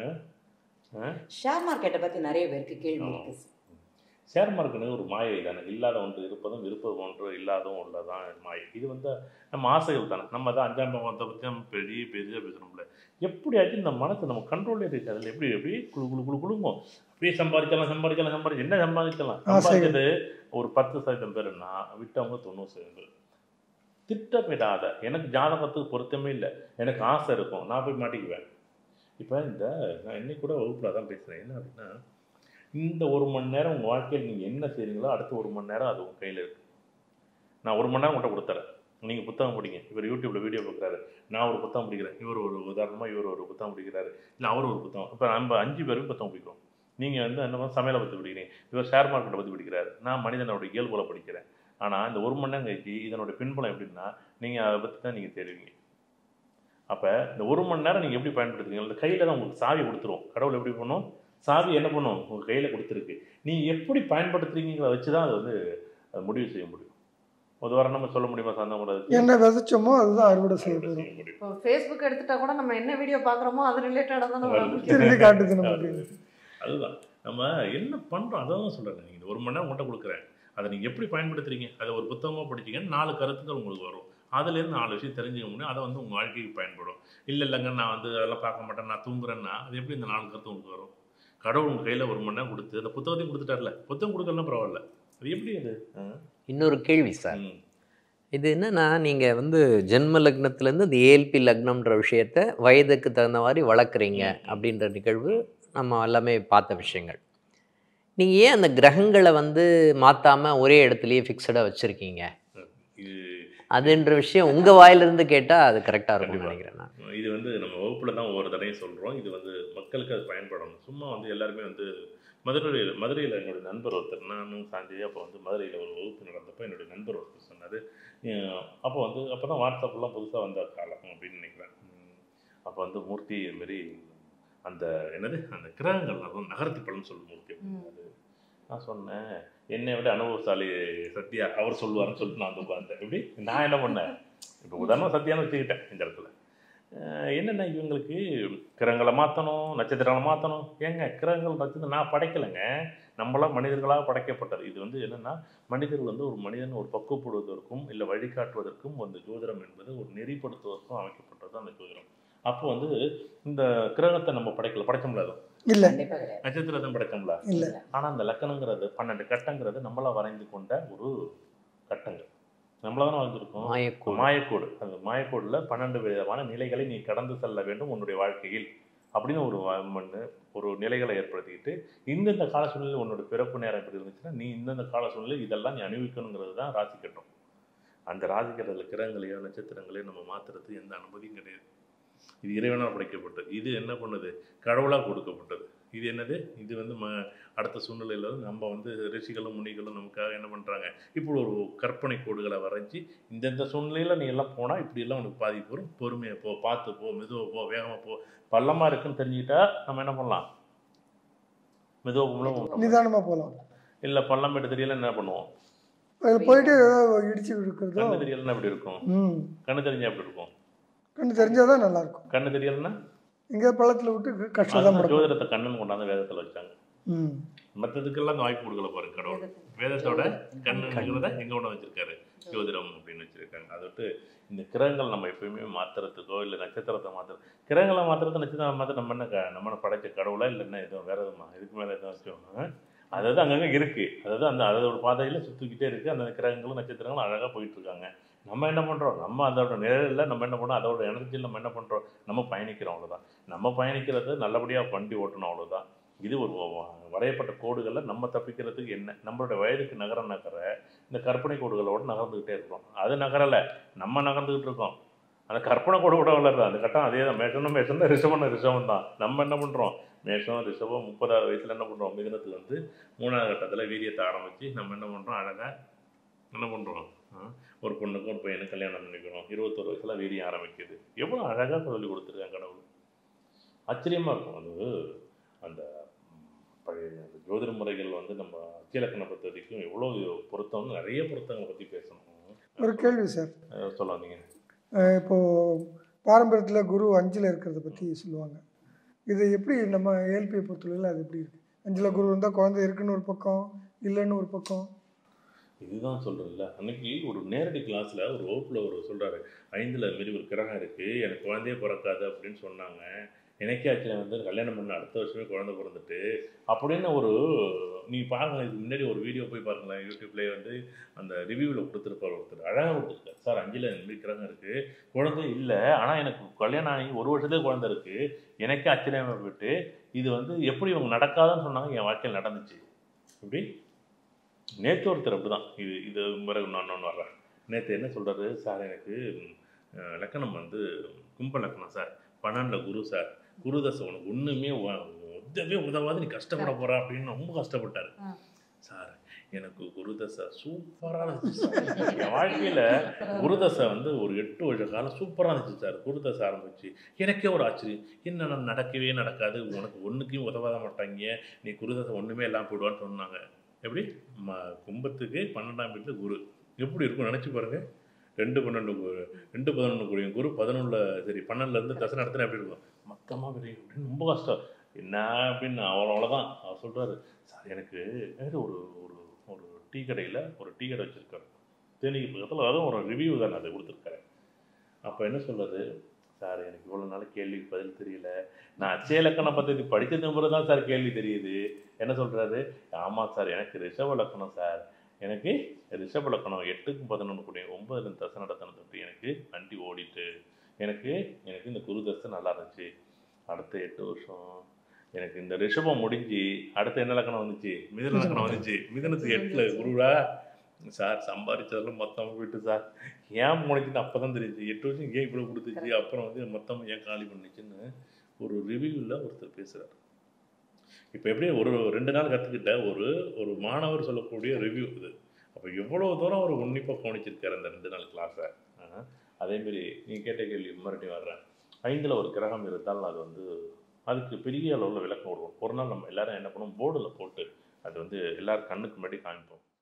ஷேர் மார்க்கெட்டை பற்றி நிறைய பேருக்கு கேள்வி இருக்கு. ஷேர் மார்க்கெட்டு ஒரு மாயை தானே, இல்லாத ஒன்று இருப்பதும் இருப்பது ஒன்று இல்லாதவும் உள்ளதான் மாயை. இது வந்து நம்ம ஆசைகள் தானே. நம்ம தான் அஞ்சாம் பாவத்தை பற்றி நம்ம பெரிய பெரிய பேசணும்ல. எப்படியாச்சும் இந்த மனசை நம்ம கண்ட்ரோலே இருக்கு. அதில் எப்படி எப்படி குழு குழு குழு குழுங்கும், அப்படியே சம்பாதிக்கலாம் சம்பாதிக்கலாம் சம்பாதிச்சு என்ன சம்பாதிக்கலாம். சம்பாதிச்சது ஒரு பத்து சதவீதம் பேருன்னா விட்டவங்க தொண்ணூறு சதவீதம் பேர். திட்டமிடாத, எனக்கு ஜாதகத்துக்கு பொருத்தமே இல்லை, எனக்கு ஆசை இருக்கும், நான் போய் மாட்டிக்குவேன். இப்போ இந்த நான் இன்னைக்கு கூட வகுப்பில் தான் பேசுகிறேன். என்ன அப்படின்னா, இந்த ஒரு மணி நேரம் உங்கள் வாழ்க்கையில் நீங்கள் என்ன செய்கிறீங்களோ அடுத்த ஒரு மணி நேரம் அது உங்கள் கையில் இருக்குது. நான் ஒரு மணி நேரம் உங்கள்கிட்ட கொடுத்துறேன், நீங்கள் புத்தகம் படிங்க. இவர் யூடியூப்பில் வீடியோ பார்க்குறாரு, நான் ஒரு புத்தகம் படிக்கிறேன், இவர் ஒரு உதாரணமாக இவர் ஒரு புத்தகம் படிக்கிறாரு, இல்லை அவர் ஒரு புத்தகம். இப்போ நம்ம அஞ்சு பேரும் புத்தகம் படிக்கிறோம். நீங்கள் வந்து என்ன சமையலை பற்றி படிக்கிறீங்க, இவர் ஷேர் மார்க்கெட்டை பற்றி படிக்கிறாரு, நான் மனிதனோட இயல்புகளை படிக்கிறேன். ஆனால் இந்த ஒரு மணி நேரம் கழிச்சு இதனோட பின்புலம் எப்படின்னா நீங்கள் அதை பற்றி தான் நீங்கள் தேடுவீங்க. அப்போ இந்த ஒரு மணி நேரம் நீங்கள் எப்படி பயன்படுத்துறீங்க, இந்த கையில் தான் உங்களுக்கு சாவி கொடுத்துருவோம். கடவுள் எப்படி பண்ணும், சாவி என்ன பண்ணும் உங்கள் கையில் கொடுத்துருக்கு. நீங்கள் எப்படி பயன்படுத்துறீங்கிறத வச்சு தான் அது வந்து அதை முடிவு செய்ய முடியும். ஒரு வாரம் நம்ம சொல்ல முடியுமா சார்ந்த கூடாது, என்ன விதைச்சோமோ அதுதான் அறுவடை செய்ய முடியும். இப்போ ஃபேஸ்புக் எடுத்துட்டா கூட நம்ம என்ன வீடியோ பார்க்குறோமோ அது ரிலேட்டடாக தான் திரும்பி காட்டுது நமக்கு. அதுதான் நம்ம என்ன பண்ணுறோம், அதை தான் சொல்கிறேன். நீங்கள் ஒரு மணி நேரம் உங்கள்கிட்ட கொடுக்குறேன், அதை நீங்கள் எப்படி பயன்படுத்துறீங்க, அதை ஒரு புத்தகமாக படிச்சிங்கன்னா நாலு கருத்துக்கள் உங்களுக்கு வரும். அதுலேருந்து நாலு விஷயம் தெரிஞ்சுக்க முடியும். அதை வந்து உங்கள் வாழ்க்கைக்கு பயன்படும். இல்லை இல்லைங்க நான் வந்து அதெல்லாம் பார்க்க மாட்டேன், நான் தூங்குறேன்னா அது எப்படி இந்த நாலு கருத்து உங்களுக்கு வரும்? கடவுள் உங்கள் கையில் ஒரு மணி நேரம் கொடுத்து அந்த புத்தகத்தையும் கொடுத்துட்டார்ல, புத்தகம் கொடுக்கலாம் பரவாயில்ல, அது எப்படி அது? இன்னொரு கேள்வி சார், இது என்னன்னா, நீங்கள் வந்து ஜென்ம லக்னத்துலேருந்து இந்த ஏஎல்பி லக்னம்ன்ற விஷயத்த வயதுக்கு தகுந்த மாதிரி வளர்க்குறீங்க அப்படின்ற நிகழ்வு நம்ம எல்லாமே பார்த்த விஷயங்கள். நீங்கள் ஏன் அந்த கிரகங்களை வந்து மாற்றாமல் ஒரே இடத்துலையே ஃபிக்ஸடாக வச்சுருக்கீங்க? அதுன்ற விஷயம் உங்கள் வாயிலிருந்து கேட்டால் அது கரெக்டாக இருக்கும்னு நினைக்கிறேன் நான். இது வந்து நம்ம வகுப்பில் தான் ஒவ்வொரு தடையும் சொல்கிறோம். இது வந்து மக்களுக்கு அது பயன்படணும். சும்மா வந்து எல்லாருமே வந்து மதுரையில் மதுரையில் என்னுடைய நண்பர் ஒருத்தர், நானும் சாஞ்சய் அப்போ வந்து மதுரையில் ஒரு வகுப்பு நடந்தப்போ என்னுடைய நண்பர் ஒருத்தர் சொன்னார். அப்போ வந்து அப்போ தான் வாட்ஸ்அப்லாம் புதுசாக வந்த காலம் அப்படின்னு நினைக்கிறேன். அப்போ வந்து மூர்த்தி மாரி அந்த என்னது அந்த கிரகங்கள் நகர்த்தி பலன்னு சொல்லு மூர்த்தி. அது நான் சொன்னேன், என்னை விட அனுபவசாலி சத்யா அவர் சொல்லுவார்னு சொல்லிட்டு நான் வந்து உட்கார்ந்தேன். எப்படி நான் என்ன பண்ணேன், இப்போ உதாரணம் சத்யான்னு வச்சுக்கிட்டேன் இந்த இடத்துல. என்னென்ன இவங்களுக்கு கிரகங்களை மாற்றணும், நட்சத்திரங்களை மாற்றணும். ஏங்க கிரகங்கள் நட்சத்திரம் நான் படைக்கலைங்க, நம்மளாம் மனிதர்களாக படைக்கப்பட்டது. இது வந்து என்னென்னா மனிதர்கள் வந்து ஒரு மனிதன் ஒரு பக்குவப்படுவதற்கும் இல்லை வழிகாட்டுவதற்கும் அந்த ஜோதிடம் என்பது ஒரு நெறிப்படுத்துவதற்கும் அமைக்கப்பட்டது அந்த ஜோதிடம். அப்போ வந்து இந்த கிரகத்தை நம்ம படைக்கல, படைக்க முடியாது இல்லை, நட்சத்திரத்தை படைக்க முடியாது இல்லை. ஆனால் அந்த லக்கணங்கிறது பன்னெண்டு கட்டங்கிறது நம்மளா வரைந்து கொண்ட ஒரு கட்டங்கள், நம்மளா தானே வரைஞ்சிருக்கோம். மாயக்கோடு மாயக்கோடு அந்த மாயக்கோடுல பன்னெண்டு விதமான நிலைகளை நீ கடந்து செல்ல வேண்டும் உன்னுடைய வாழ்க்கையில் அப்படின்னு ஒரு மண்ணு ஒரு நிலைகளை ஏற்படுத்திக்கிட்டு இந்தந்த கால சூழ்நிலை உன்னோட பிறப்பு நேரம் எப்படி இருந்துச்சுன்னா நீ இந்தந்த கால சூழ்நிலை இதெல்லாம் நீ அணிவிக்கணுங்கிறது தான் ராசி கட்டம். அந்த ராசி கட்டத்தில் கிரகங்களையோ நட்சத்திரங்களையோ நம்ம மாற்றுறது எந்த அனுமதியும் கிடையாது. இது இறைவனாக படைக்கப்பட்டது. இது என்ன பண்ணுது, கடவுளாக கொடுக்கப்பட்டது. இது என்னது, இது வந்து ம அடுத்த சூழ்நிலையில் வந்து நம்ம வந்து ரிஷிகளும் முனிகளும் நமக்காக என்ன பண்ணுறாங்க, இப்படி ஒரு கற்பனை கோடுகளை வரைஞ்சி இந்தந்த சூழ்நிலையில் நீ எல்லாம் போனால் இப்படியெல்லாம் உனக்கு பாதிப்பு வரும், பொறுமையை போ, பார்த்து போ, மெதுவாக போ, வேகமாக போ. பள்ளமாக இருக்குன்னு தெரிஞ்சுக்கிட்டா நம்ம என்ன பண்ணலாம், மெதுவாக போகலாம், நிதானமாக போகலாம். இல்லை பள்ளம் எடுத்து தெரியல என்ன பண்ணுவோம், போயிட்டு இடிச்சு இருக்கிறது. கண்ணு தெரியலன்னா எப்படி இருக்கும், கண்ணு தெரிஞ்சா எப்படி இருக்கும், கண்ணு தெரிஞ்சாதான் நல்லா இருக்கும். கண்ணு தெரியலன்னா இங்கே பள்ளத்தில் விட்டு கஷ்டம் தான். ஜோதிடத்தை கண்ணன் கொண்டாந்து வேதத்தில் வச்சாங்க. மற்றதுக்கெல்லாம் வாய்ப்பு கொடுக்கல பாருங்க கடவுள். வேதத்தோட கண்ணுங்கிறத எங்க கொண்டு வச்சிருக்காரு, ஜோதிடம் அப்படின்னு வச்சிருக்காங்க. அதை விட்டு இந்த கிரகங்கள் நம்ம எப்பயுமே மாத்துறதுக்கோ இல்லை நட்சத்திரத்தை மாத்துற கிரகங்களை மாத்துறது நட்சத்திரம் மாற்ற நம்ம என்ன நம்ம படைச்ச கடவுளா இல்லைன்னா எதுவும் வேற எதுவுமா இதுக்கு மேலே எதுவும் வச்சோம். அதாவது அங்கங்கே இருக்குது, அதாவது அந்த அதோட பாதையில் சுற்றிக்கிட்டே இருக்குது. அந்த கிரகங்களும் நட்சத்திரங்களும் அழகாக போயிட்டுருக்காங்க. நம்ம என்ன பண்ணுறோம், நம்ம அதோட நிழலில் நம்ம என்ன பண்ணுறோம், அதோட எனர்ஜியில் நம்ம என்ன பண்ணுறோம், நம்ம பயணிக்கிறோம், அவ்வளோதான். நம்ம பயணிக்கிறது நல்லபடியாக வண்டி ஓட்டணும், அவ்வளோதான். இது ஒரு வரையப்பட்ட கோடுகளில் நம்ம தப்பிக்கிறதுக்கு என்ன, நம்மளோட வயதுக்கு நகர நகர இந்த கற்பனை கோடுகளோடு நகர்ந்துக்கிட்டே இருக்கிறோம். அது நகரலை, நம்ம நகர்ந்துக்கிட்டு இருக்கோம். அந்த கற்பனை கோடு கூட வளருது, அந்த கட்டம் அதே தான். மேஷம்னா மேஷம் தான், ரிஷபம்னா ரிஷபம் தான். நம்ம என்ன பண்ணுறோம், மேஷம் ரிஷபம் முப்பதாவது வயசில் என்ன பண்ணுறோம், மிதுனத்தில் வந்து மூணாவது கட்டத்தில் வீரியத்தை ஆரம்பித்து நம்ம என்ன பண்ணுறோம், அழகாக என்ன பண்ணுறோம், ஒரு பொண்ணுக்கும் ஒரு பையனுக்கு கல்யாணம் பண்ணிக்கணும். இருபத்தொரு வயசில் வீரியம் ஆரம்பிக்குது. எவ்வளோ அழகாக சொல்லி கொடுத்துருக்காங்க கடவுள். ஆச்சரியமாக இருக்கும். அது அந்த பழைய ஜோதிட முறைகள் வந்து நம்ம அச்சிலக்கண பദ്ധதிக்கும் எவ்வளோ பொருத்தம்னு நிறைய பொருத்தங்களை பற்றி பேசணும். ஒரு கேள்வி சார் சொல்லாதீங்க. இப்போது பாரம்பரியத்தில் குரு அஞ்சில் இருக்கிறத பற்றி சொல்லுவாங்க. இது எப்படி நம்ம ஏஎல்பியை பொறுத்தவரையில் அது எப்படி இருக்குது? அஞ்சில் குரு இருந்தால் குழந்தை இருக்குன்னு ஒரு பக்கம், இல்லைன்னு ஒரு பக்கம். இதுதான் சொல்கிறதில்ல, அன்றைக்கி ஒரு நேரடி கிளாஸில் ஒரு வகுப்பில் ஒரு சொல்கிறாரு, ஐந்தில் மாரி ஒரு கிரகம் இருக்குது, எனக்கு குழந்தையே பிறக்காது அப்படின்னு சொன்னாங்க. எனக்கே ஆக்சுவலி வந்து கல்யாணம் பண்ண அடுத்த வருஷமே குழந்தை பிறந்துட்டு அப்படின்னு ஒரு நீ பாருங்களேன். இதுக்கு முன்னாடி ஒரு வீடியோ போய் பாருங்களேன், யூடியூப்லேயே வந்து அந்த ரிவ்யூவில் கொடுத்துருப்பார் ஒருத்தர், அழகாக கொடுத்துருக்காரு. சார் அஞ்சில் இந்த கிரகம் இருக்குது, குழந்தை இல்லை, ஆனால் எனக்கு கல்யாணம் ஆகி ஒரு வருஷத்துலேயே குழந்தை இருக்குது, எனக்கே ஆச்சரியமாக போயிட்டு இது வந்து எப்படி இவங்க நடக்காதுன்னு சொன்னாங்க, என் வாழ்க்கையில் நடந்துச்சு. இப்படி நேற்று ஒருத்தர் அப்படி தான், இது இது பிறகு நான் ஒன்று வர்றேன். நேற்று என்ன சொல்கிறாரு, சார் எனக்கு லக்கணம் வந்து கும்ப லக்கணம் சார், பன்னெண்டில் குரு சார், குருதசை உனக்கு ஒன்றுமே உதவே உதவாது, நீ கஷ்டப்பட போகிற அப்படின்னு ரொம்ப கஷ்டப்பட்டார். சார் எனக்கு குருதசை சூப்பராக இருந்துச்சு சார், என் வாழ்க்கையில் குருதசை வந்து ஒரு எட்டு வருஷ காலம் சூப்பராக இருந்துச்சு சார். குருதசை ஆரம்பிச்சு எனக்கே ஒரு ஆச்சரியம், என்ன நடக்கவே நடக்காது, உனக்கு ஒன்றுக்கும் உதவாத மாட்டாங்க, நீ குருதசை ஒன்றுமே எல்லாம் போயிடுவான்னு சொன்னாங்க. எப்படி ம கும்பத்துக்கு பன்னெண்டாம் வீட்டில் குரு எப்படி இருக்கும் நினச்சி பாருங்கள். ரெண்டு பன்னெண்டு ரெண்டு பதினொன்று குடியும் குரு பதினொன்றில் சரி பன்னெண்டுலேருந்து தசை நடத்தினா எப்படி இருக்கும், மொத்தமாக பெரிய அப்படின்னு ரொம்ப கஷ்டம் என்ன அப்படின்னு அவர் அவ்வளோதான் அவர் சொல்கிறாரு. சார் எனக்கு ஒரு ஒரு ஒரு டீ கடையில் ஒரு டீ கடை வச்சுருக்காரு தேனிக்கு பக்கத்தில், அதுவும் ஒரு ரிவ்யூ தான் அதை கொடுத்துருக்காரு. அப்போ என்ன சொல்கிறது, சார் எனக்கு இவ்வளோ நாள் கேள்விக்கு பதில் தெரியல, நான் அச்சய இலக்கண பద్ధதி படித்தது பிறகு தான் சார் கேள்வி தெரியுது. என்ன சொல்கிறாரு, ஆமாம் சார் எனக்கு ரிஷப லக்கணம் சார், எனக்கு ரிஷப லக்கணம் எட்டுக்கும் பதினொன்று கூடிய ஒன்பதுல தசை நடத்தின தொட்டு எனக்கு வண்டி ஓடிட்டு எனக்கு எனக்கு இந்த குரு தசை நல்லா இருந்துச்சு. அடுத்த எட்டு வருஷம் எனக்கு இந்த ரிஷபம் முடிஞ்சு அடுத்த என்ன லக்கணம் வந்துச்சு, மிதுன லக்கணம் வந்துச்சு. மிதுனத்துக்கு எட்டில் குருவா சார் சம்பாதிச்சதெல்லாம் மொத்தமாக போயிட்டு சார் ஏன் முடிச்சுன்னு அப்போ தான் தெரியுது எட்டு வருஷம் ஏன் இவ்வளோ கொடுத்துச்சு, அப்புறம் வந்து மொத்தமாக ஏன் காலி பண்ணிச்சுன்னு ஒரு ரிவ்யூவில் ஒருத்தர் பேசுகிறார். இப்போ எப்படி ஒரு ரெண்டு நாள் கற்றுக்கிட்ட ஒரு ஒரு மாணவர் சொல்லக்கூடிய ரிவ்யூ இது. அப்போ எவ்வளோ தூரம் அவர் உன்னிப்பாக கவனிச்சிருக்காரு அந்த ரெண்டு நாள் கிளாஸை. அதேமாரி நீங்கள் கேட்ட கேள்வி மறுபடியும் வர்றேன். ஐந்தில் ஒரு கிரகம் இருந்தால் அது வந்து அதுக்கு பெரிய அளவில் விளக்கம் விடுவோம். ஒரு நாள் நம்ம எல்லோரும் என்ன பண்ணுவோம், போர்டில் போட்டு அது வந்து எல்லோரும் கண்ணுக்கு முன்னாடி காமிப்போம்.